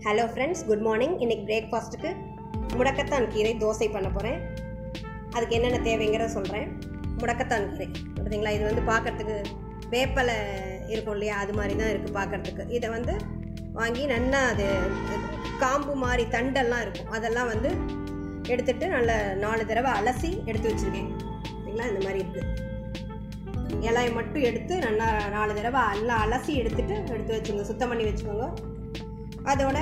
Hello friends, good morning. இன்றைக்கி பிரேக்ஃபாஸ்ட்டுக்கு முடக்கத்தான் கீரை தோசை பண்ண போகிறேன். அதுக்கு என்னென்ன தேவைங்கிறத சொல்கிறேன். முடக்கத்தான் கீரை பார்த்தீங்களா, இது வந்து பார்க்குறதுக்கு வேப்பலை இருக்கும் இல்லையா, அது மாதிரி தான் இருக்குது பார்க்குறதுக்கு. இதை வந்து வாங்கி நல்லா அது காம்பு மாதிரி தண்டெல்லாம் இருக்கும், அதெல்லாம் வந்து எடுத்துகிட்டு நல்லா 4 தடவை அலசி எடுத்து வச்சுருக்கேன். பார்த்தீங்களா, இந்த மாதிரி இருக்குது. இலையை மட்டும் எடுத்து நல்லா 4 தடவை நல்லா அலசி எடுத்து வச்சுக்கோங்க, சுத்தம் பண்ணி வச்சுக்கோங்க. அதோட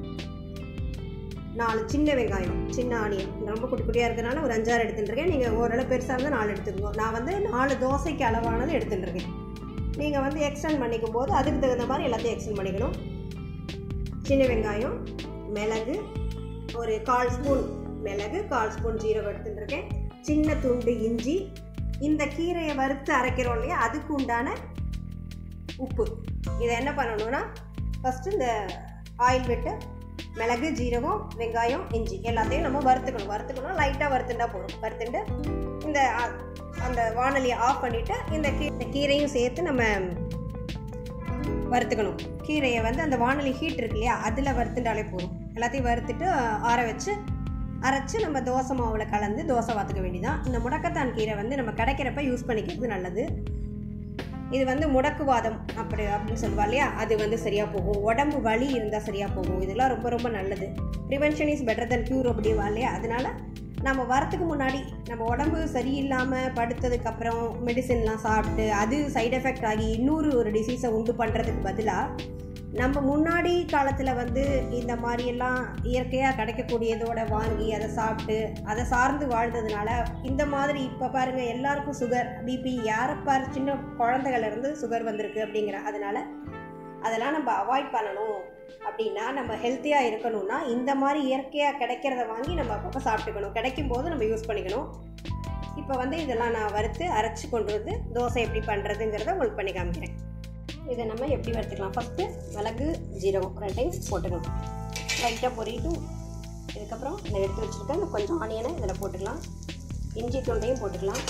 4 சின்ன வெங்காயம், சின்ன ஆனியன், ரொம்ப குட்டி குட்டியாக இருக்கிறதுனால ஒரு 5-6 எடுத்துட்டுருக்கேன். நீங்கள் ஓரளவு பெருசாக இருந்தால் 4 எடுத்துக்கோங்க. நான் வந்து 4 தோசைக்கு அளவானது எடுத்துட்டுருக்கேன். நீங்கள் வந்து எக்ஸ்டெண்ட் பண்ணிக்கும் போது அதுக்கு தகுந்த மாதிரி எல்லாத்தையும் எக்ஸ்டெண்ட் பண்ணிக்கணும். சின்ன வெங்காயம், மிளகு, ஒரு 1/4 ஸ்பூன் மிளகு, 1/4 ஸ்பூன் ஜீரகம் எடுத்துட்டுருக்கேன். சின்ன துண்டு இஞ்சி, இந்த கீரையை வறுத்து அரைக்கிறோம் இல்லையா, அதுக்கு உண்டான உப்பு. இதை என்ன பண்ணணும்னா, ஃபஸ்ட்டு இந்த ஆயில் விட்டு மிளகு, ஜீரகம், வெங்காயம், இஞ்சி எல்லாத்தையும் நம்ம வறுத்துக்கணும். லைட்டாக வறுத்துட்டா போதும். வறுத்துட்டு இந்த அந்த வானலியை ஆஃப் பண்ணிவிட்டு இந்த கீரையும் சேர்த்து நம்ம வறுத்துக்கணும். கீரையை வந்து அந்த வானலி ஹீட் இருக்கு இல்லையா, அதில் வறுத்துட்டாலே போதும். எல்லாத்தையும் வறுத்துட்டு ஆற வச்சு அரைச்சி நம்ம தோசை மாவில் கலந்து தோசை வாத்துக்க வேண்டியதான். இந்த முடக்கத்தான் கீரை வந்து நம்ம கிடைக்கிறப்ப யூஸ் பண்ணிக்கிறது நல்லது. இது வந்து முடக்குவாதம் அப்படின்னு சொல்லுவா இல்லையா, அது வந்து சரியாக போகும். உடம்பு வலி இருந்தால் சரியாக போகும். இதெல்லாம் ரொம்ப ரொம்ப நல்லது. Prevention is better than cure அப்படிவா இல்லையா. அதனால நம்ம வரத்துக்கு முன்னாடி நம்ம உடம்பு சரியில்லாமல் படுத்ததுக்கப்புறம் மெடிசின்லாம் சாப்பிட்டு அது சைடு எஃபெக்ட் ஆகி ஒரு டிசீஸை உண்டு பண்ணுறதுக்கு பதிலாக நம்ம முன்னாடி காலத்தில் வந்து இந்த மாதிரியெல்லாம் இயற்கையாக கிடைக்கக்கூடியதோட வாங்கி அதை சாப்பிட்டு அதை சார்ந்து வாழ்ந்ததுனால இந்த மாதிரி இப்போ பாருங்கள் எல்லாருக்கும் சுகர், பிபி, யாரைப்பார் சின்ன குழந்தைகள்லேருந்து சுகர் வந்திருக்கு அப்படிங்கிற. அதனால் அதெல்லாம் நம்ம அவாய்ட் பண்ணணும். அப்படின்னா நம்ம ஹெல்த்தியாக இருக்கணும்னா இந்த மாதிரி இயற்கையாக கிடைக்கிறத வாங்கி நம்ம அப்பப்போ சாப்பிட்டுக்கணும். கிடைக்கும் போது நம்ம யூஸ் பண்ணிக்கணும். இப்போ வந்து இதெல்லாம் நான் வறுத்து அரைச்சி கொண்டு வந்து தோசை எப்படி பண்ணுறதுங்கிறத உங்களுக்கு பண்ணி காமிக்கிறேன். இதை நம்ம எப்படி வறுத்துக்கலாம். ஃபஸ்ட்டு மிளகு, ஜீரகம் 2 போட்டுக்கலாம். லைட்டாக பொரிட்டும். இதுக்கப்புறம் இதை எடுத்து வச்சுருக்கேன் கொஞ்சம் ஆனியனை இதில் போட்டுக்கலாம். இஞ்சி துண்டையும் போட்டுக்கலாம்.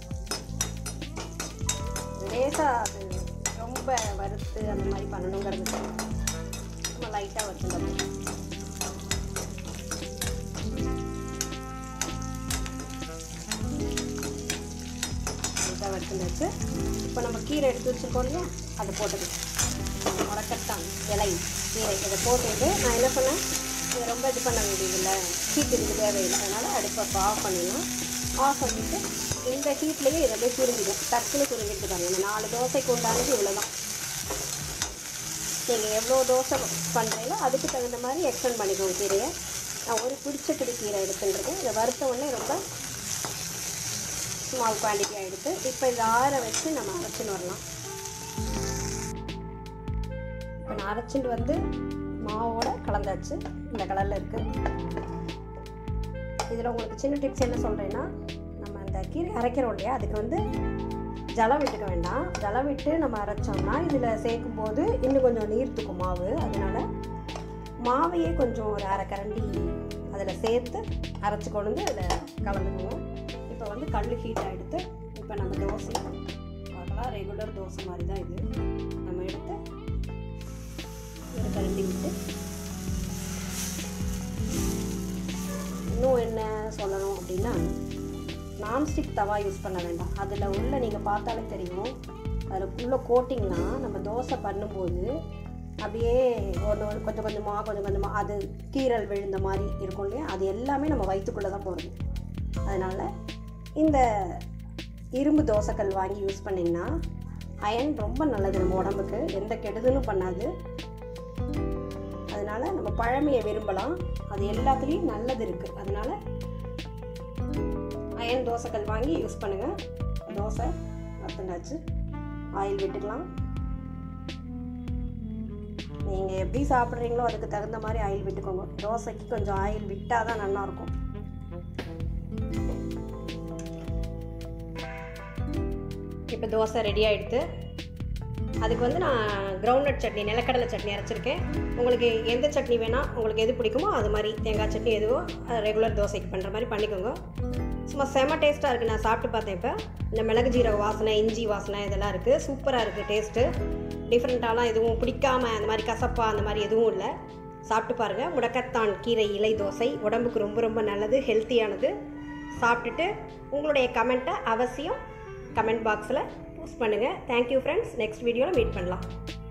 லேசாக அது ரொம்ப வறுத்து அந்த மாதிரி பண்ணணுங்கிறது நம்ம லைட்டாக வறுத்துக்கலாம். லைட்டாக வறுத்துச்சு. இப்போ நம்ம கீரை எடுத்து வச்சுருக்கோம் இல்லையா, அதை போட்டுக்கலாம். முடக்கத்தான் இலை கீரை இதை போட்டுட்டு நான் என்ன சொன்னேன், இதை ரொம்ப இது பண்ண வேண்டியதில்லை, ஹீட் இதுக்கு தேவையில்லை. அதனால் அடுப்பை ஆஃப் பண்ணிடலாம். ஆஃப் பண்ணிவிட்டு இந்த ஹீட்லேயே இதை போய் சுருங்கிடும். டக்குன்னு சுருங்கிட்டுருக்காங்க. இந்த 4 தோசைக்கு உண்டானது இவ்வளோ தான். நீங்கள் எவ்வளோ தோசை பண்ணுறீங்களோ அதுக்கு தகுந்த மாதிரி எக்ஸ்டெண்ட் பண்ணிக்கோங்க கீரையை. நான் ஒரு பிடிச்ச கீரை எடுத்துட்டுருக்கேன். இதை வறுத்த உடனே ரொம்ப ஸ்மால் குவான்டிட்டியாக எடுத்து இப்போ இதை ஆற வச்சு நம்ம அரைச்சின்னு வரலாம். இப்போ நான் அரைச்சிட்டு வந்து மாவோட கலந்தாச்சு. இந்த கலரில் இருக்குது. இதில் உங்களுக்கு சின்ன டிப்ஸ் என்ன சொல்கிறேன்னா, நம்ம அந்த கீரை அரைக்கிறோம் இல்லையா, அதுக்கு வந்து ஜலம் விட்டுக்க வேண்டாம். ஜலம் விட்டு நம்ம அரைச்சோம்னா இதில் சேர்க்கும்போது இன்னும் கொஞ்சம் நீர்த்துக்கும் மாவு. அதனால் மாவையே கொஞ்சம் ஒரு 1/2 கரண்டி அதில் சேர்த்து அரைச்சி கொண்டு வந்து அதில் கலந்துக்குவோம். இப்போ வந்து கல் ஹீட்டாக எடுத்து இப்போ நம்ம தோசை பார்க்கலாம். ரெகுலர் தோசை மாதிரி தான் இது. நம்ம எடுத்து ஒரு கரண்டி விட்டு இன்னும் என்ன சொல்லணும் அப்படின்னா, நான்ஸ்டிக் தவா யூஸ் பண்ண வேண்டாம். அதில் உள்ள நீங்கள் பார்த்தாலே தெரியும், அதில் உள்ள கோட்டிங்லாம் நம்ம தோசை பண்ணும்போது அப்படியே கொஞ்சம் கொஞ்சமாக அது கீரல் விழுந்த மாதிரி இருக்கும் இல்லையா, அது எல்லாமே நம்ம வயிற்றுக்குள்ளே தான் போகிறது. அதனால் இந்த இரும்பு தோசைக்கல் வாங்கி யூஸ் பண்ணிங்கன்னா அயன் ரொம்ப நல்லது. நம்ம உடம்புக்கு எந்த கெடுதலும் பண்ணாது. அதனால் நம்ம பழமையை விரும்பலாம். அது எல்லாத்துலேயும் நல்லது இருக்குது. அதனால் அயன் தோசைக்கல் வாங்கி யூஸ் பண்ணுங்கள். தோசை வறுத்துண்டாச்சு. ஆயில் விட்டுக்கலாம். நீங்கள் எப்படி சாப்பிட்றீங்களோ அதுக்கு தகுந்த மாதிரி ஆயில் விட்டுக்கோங்க. தோசைக்கு கொஞ்சம் ஆயில் விட்டால் தான் நல்லாயிருக்கும். இப்போ தோசை ரெடி ஆகிடுது. அதுக்கு வந்து நான் கிரவுண்ட்நட் சட்னி, நிலக்கடலை சட்னி அரைச்சிருக்கேன். உங்களுக்கு எந்த சட்னி வேணால், உங்களுக்கு எது பிடிக்குமோ அது மாதிரி, தேங்காய் சட்னி எதுவோ ரெகுலர் தோசைக்கு பண்ணுற மாதிரி பண்ணிக்கோங்க. சும்மா செம்ம டேஸ்ட்டாக இருக்குது. நான் சாப்பிட்டு பார்த்தேன். இப்போ இந்த மிளகு ஜீரக வாசனை, இஞ்சி வாசனை இதெல்லாம் இருக்குது. சூப்பராக இருக்குது டேஸ்ட்டு. டிஃப்ரெண்ட்டாலாம் எதுவும் பிடிக்காமல் அந்த மாதிரி கசப்பாக அந்த மாதிரி எதுவும் இல்லை. சாப்பிட்டு பாருங்கள். முடக்கத்தான் கீரை இலை தோசை உடம்புக்கு ரொம்ப ரொம்ப நல்லது, ஹெல்த்தியானது. சாப்பிட்டுட்டு உங்களுடைய கமெண்ட்டை அவசியம் கமெண்ட் பாக்ஸில் போஸ்ட் பண்ணுங்கள். Thank you friends. நெக்ஸ்ட் வீடியோவில் மீட் பண்ணலாம்.